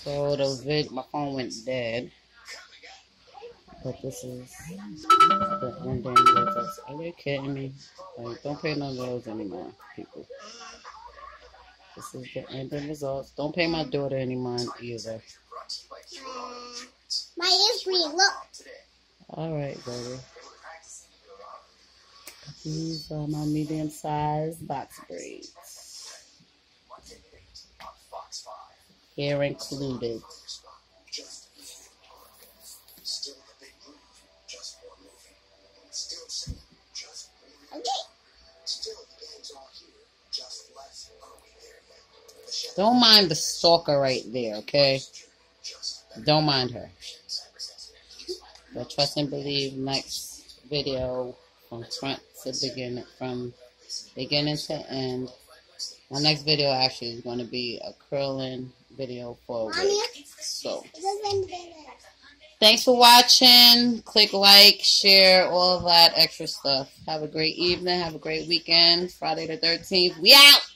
So my phone went dead. But this is the ending results. Are you kidding me? Like, don't pay none of those anymore, people. This is the ending results. Don't pay my daughter any mind either. Mine is green, look. Alright, baby. These are my medium-sized box braids. Hair included. Don't mind the stalker right there, okay? Don't mind her. But trust and believe, next video from front to beginning to end. My next video actually is going to be a curling video for a wig. So, thanks for watching. Click like, share, all of that extra stuff. Have a great evening. Have a great weekend. Friday the 13th. We out!